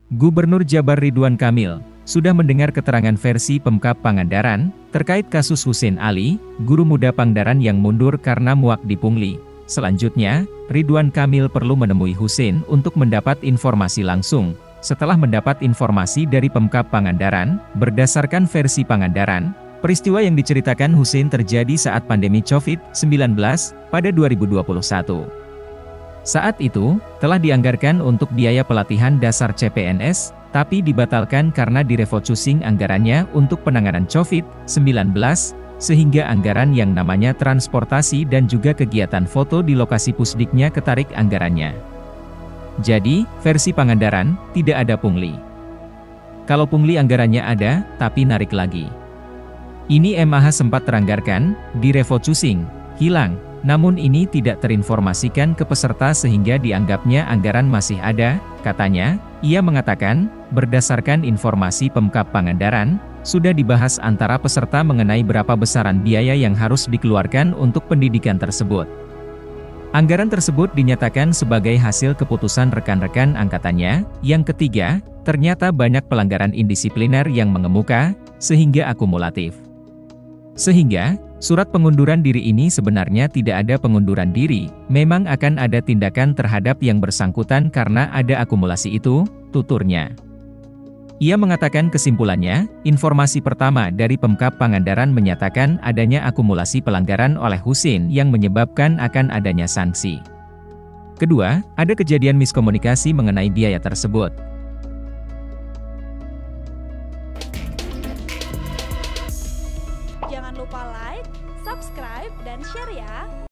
Gubernur Jabar Ridwan Kamil sudah mendengar keterangan versi Pemkab Pangandaran terkait kasus Hussein Ali, guru muda Pangandaran yang mundur karena muak di pungli. Selanjutnya, Ridwan Kamil perlu menemui Hussein untuk mendapat informasi langsung. Setelah mendapat informasi dari Pemkab Pangandaran, berdasarkan versi Pangandaran, peristiwa yang diceritakan Hussein terjadi saat pandemi COVID-19 pada 2021. Saat itu, telah dianggarkan untuk biaya pelatihan dasar CPNS, tapi dibatalkan karena direfocusing anggarannya untuk penanganan COVID-19, sehingga anggaran yang namanya transportasi dan juga kegiatan foto di lokasi pusdiknya ketarik anggarannya. Jadi, versi Pangandaran, tidak ada pungli. Kalau pungli anggarannya ada, tapi narik lagi. Ini MAH sempat teranggarkan, direfocusing, hilang. Namun ini tidak terinformasikan ke peserta sehingga dianggapnya anggaran masih ada, katanya. Ia mengatakan, berdasarkan informasi Pemkab Pangandaran, sudah dibahas antara peserta mengenai berapa besaran biaya yang harus dikeluarkan untuk pendidikan tersebut. Anggaran tersebut dinyatakan sebagai hasil keputusan rekan-rekan angkatannya. Yang ketiga, ternyata banyak pelanggaran indisipliner yang mengemuka, sehingga akumulatif. Sehingga, surat pengunduran diri ini sebenarnya tidak ada pengunduran diri, memang akan ada tindakan terhadap yang bersangkutan karena ada akumulasi itu, tuturnya. Ia mengatakan kesimpulannya, informasi pertama dari Pemkab Pangandaran menyatakan adanya akumulasi pelanggaran oleh Hussein yang menyebabkan akan adanya sanksi. Kedua, ada kejadian miskomunikasi mengenai biaya tersebut.